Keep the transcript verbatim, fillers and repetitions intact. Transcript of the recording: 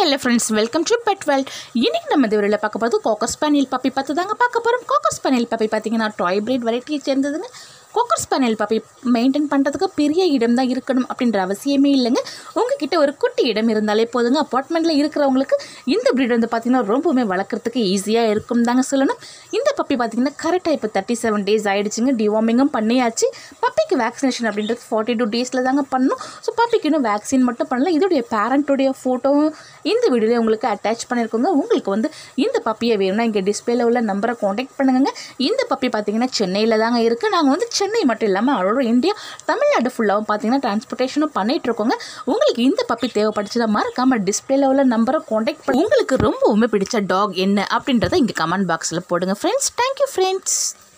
Hello friends, welcome to Pet World. இன்னைக்கு நம்ம இந்த வீடியோல பார்க்க போறது கோக்கர் ஸ்பானியல் பப்பி பத்தி தாங்க பார்க்க போறோம். கோக்கர் ஸ்பானியல் பப்பி பாத்தீங்கன்னா டாய் பிரீட் வெரைட்டியை சேர்ந்ததுங்க. கோக்கர் ஸ்பானியல் பப்பி மெயின்டைன் பண்ணுறதுக்கு பெரிய இடம் தான் இருக்கணும் அப்படின்ற அவசியமே இல்லைங்க. உங்ககிட்ட ஒரு குட்டி இடம் இருந்தாலே போதுங்க. அப்பார்ட்மெண்ட்டில் இருக்கிறவங்களுக்கு இந்த ப்ரீட் வந்து பார்த்திங்கன்னா ரொம்பவுமே வளர்க்குறதுக்கு ஈஸியாக இருக்கும் தாங்க சொல்லணும். இந்த பப்பி பார்த்திங்கன்னா கரெக்டாக இப்போ தேர்ட்டி செவன் டேஸ் ஆகிடுச்சுங்க. டிவார்மிங்கும் பண்ணியாச்சு. பப்பிக்கு வேக்சினேஷன் அப்படின்றது ஃபார்ட்டி டூ டேஸில் தாங்க பண்ணணும். ஸோ பப்பிக்கு இன்னும் வேக்சின் மட்டும் பண்ணல. இதோடைய பேரண்ட்டுடைய ஃபோட்டோவும் இந்த வீடியோவில் உங்களுக்கு அட்டாச் பண்ணியிருக்கோங்க. உங்களுக்கு வந்து இந்த பப்பியை வேணும்னா இங்கே டிஸ்பிளேல உள்ள நம்பரை காண்டாக்ட் பண்ணுங்க. இந்த பப்பி பார்த்திங்கன்னா சென்னையில் தாங்க இருக்குது. நாங்கள் வந்து சென்னை மட்டும் இல்லாமல் ஆல் இந்தியா தமிழ்நாடு ஃபுல்லாகவும் பார்த்தீங்கன்னா டிரான்ஸ்போர்ட்டேஷனும் பண்ணிட்டு இருக்கோங்க. உங்களுக்கு இந்த பப்பி தேவைப்படுச்சுன்னா மறக்காமல் டிஸ்பிளேல உள்ள நம்பரை காண்டாக்ட் பண்ணி உங்களுக்கு ரொம்பவுமே பிடிச்ச டாக் என்ன அப்படின்றத இங்கே கமெண்ட் பாக்ஸில் போடுங்க ஃப்ரெண்ட்ஸ். Thank you friends.